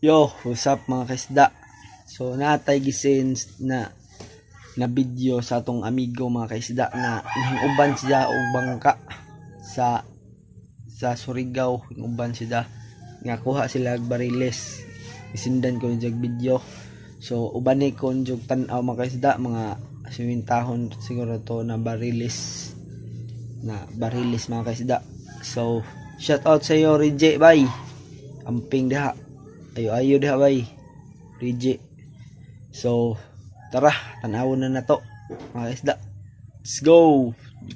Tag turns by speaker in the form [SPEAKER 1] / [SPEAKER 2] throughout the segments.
[SPEAKER 1] Yo, what's up mga kaisda? So natay gisin na video sa atong amigo mga kaisda na uban siya og bangka sa Surigao, uban siya nga kuha sila og bariles. Isindan ko yung video. So uban ni kon jug tan-aw mga kaisda, mga simintahon siguro to na bariles mga kaisda. So shout out sa iyo Rije bay. Amping diha. Ayo diha bay. Rije. So tara, tanawon na to mga kaisda. Let's go.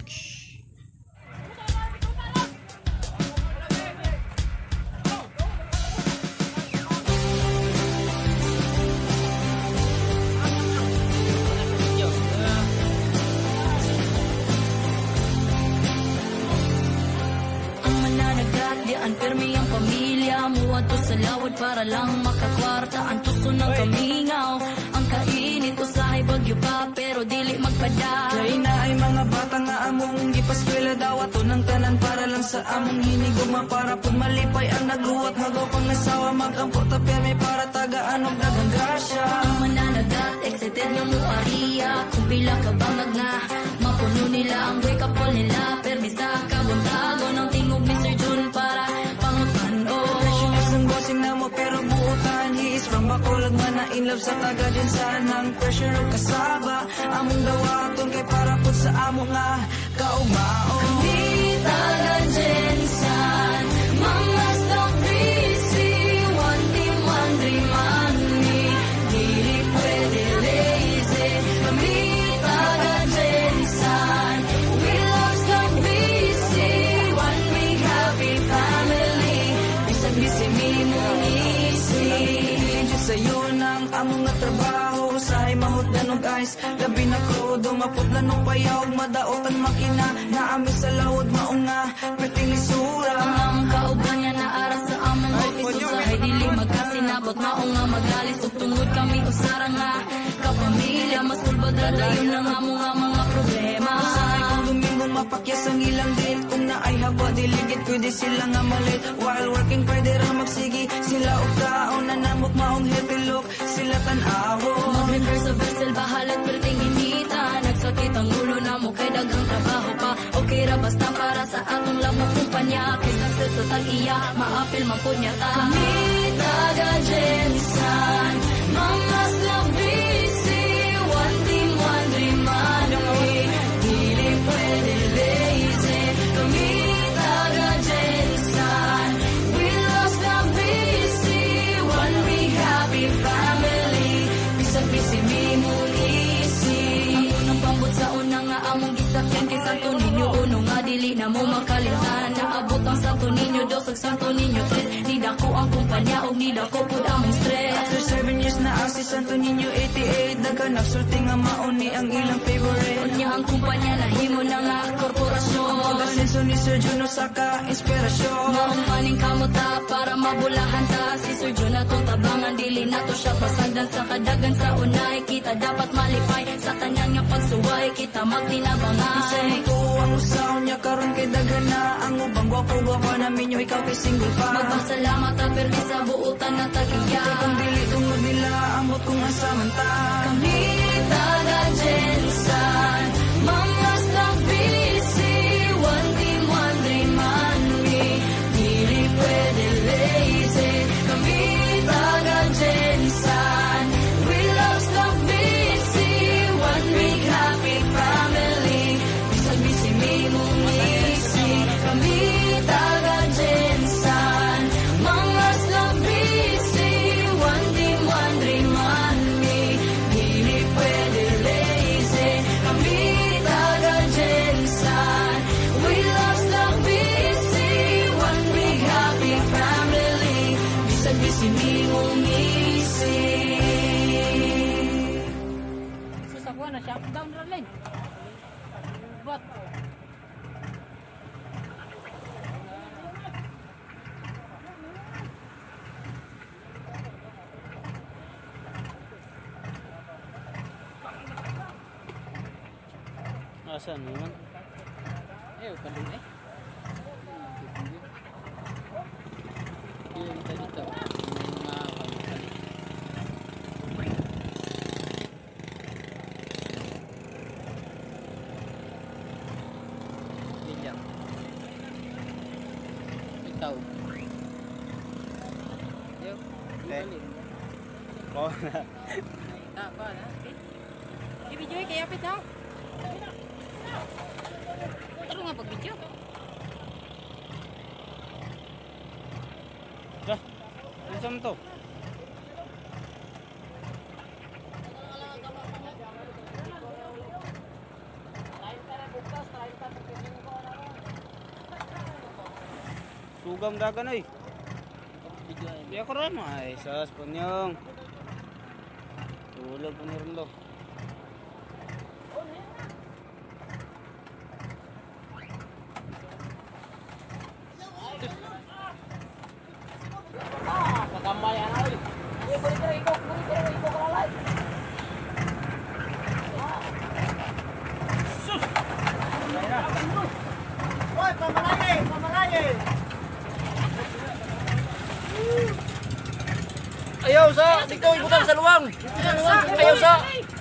[SPEAKER 2] Permi ang pamilya mo ato sa lawad para lang makakwarta ang tuso ng kamingaw. Ang kainit usahay bagyo pa pero dili magpada.
[SPEAKER 3] Kay na ay mga bata nga among gipaskwela daw ato ng tanan para lang sa among hiniguma para pud malipay ang naguwat hagaw pang nasawa magampo ta permi para tagaan og daghang grasya.
[SPEAKER 2] Ang mananagat excited nga mo ariya kung pila ka bangag na mapuno nila ang wake up call nila permi sa kabuntago ng tingog ni Sir Jun para
[SPEAKER 3] pero buutan he is from Bacolod man na in love sa taga din sa nang pressure o kasaba among dawaton kay para pud sa amo nga kaugmao
[SPEAKER 2] kami taga Jensan mga stop busy one team one dream man me dili pwede lazy kami taga Jensan we love stop busy one big happy family bisag busy me
[SPEAKER 3] sa'yo ng among nga trabaho usahay mahutdan og ice labi na krudo mapudlan og payaw madaot ang makina naami sa lawod maunga perting lisura
[SPEAKER 2] ang among kauban niya na aras sa among office usahay dili magkasinabot maunga magalis ug tungod kami usara nga kapamilya masulbad ra dayon ang among mga problema
[SPEAKER 3] usahay kung domingo mapakyas ang ilang date kung naay haba diligid pwede sila nga malit while working pwede ra magsigi sila og kaon na namok maong happy look sila tan-awo
[SPEAKER 2] mag-reverse sa vessel bahalat perting inita nagsakit ang ulo na mo kay daghang trabaho pa okay ra basta para sa atong lamang kumpanya kay success total iya maapil man pud niya ta kami taga Jensan mga love busy one team one dream man dili pwede lazy kami taga Jensan we lost the busy one big happy family bisag busy mi mo easy ako nang pambot sa una nga among gisakyan kay Santo Niño uno nga dili na mo makalimtan naabot ang Santo Niño dos ug Santo Niño tres nidako ang kumpanya ug nidako pud among stress
[SPEAKER 3] after 7 years na ang si Santo Niño 88 dagan nagsulti nga mauni ang ilang favorite
[SPEAKER 2] unya ang kumpanya nahimo na nga korporasyon
[SPEAKER 3] ang pag-asenso ni Sir Juno Saka inspirasyon
[SPEAKER 2] maong maning kamuta para mabulahan ta si Sir Jun atong tabangan dili nato siya pasagdan sa kadagan sa unay kita dapat malipay sa tanan nga pagsuway kita magtinabangay
[SPEAKER 3] sa ito ang usaw niya karon kay dagan na ang ubang gwapo namin yo ikaw kay single pa
[SPEAKER 2] magpasalamat ta permi sa buutan na tagiya
[SPEAKER 3] kung dili tungod nila amot kung asaman ta
[SPEAKER 2] kami taga Jensan mga stop busy one team one dream man me dili pwede lazy kami taga Jensan we love stop busy one big happy family bisag busy mi mong easy kami taga Jensan mga stop busy one team one dream man me dili pwede lazy kami taga Jensan we love stop busy one big happy family bisag busy mi mong easy
[SPEAKER 4] Susah na siya down the line. But asan naman? Kalung eh. Iya, kita dito. Mga
[SPEAKER 1] Eh. Oh.
[SPEAKER 4] Tak apa lah. Di video kayak apa tau? Terus ngapa video?
[SPEAKER 1] Dah. Macam tu. Sugam dagan ay. Ya ko rin ay sas punyong. Tulog po nirin lo.
[SPEAKER 4] Patambayan ay. Iko kalalay. Sus. Hoy, pamalaye.
[SPEAKER 1] Ayaw sa dito ibutan sa luwang. Ayaw sa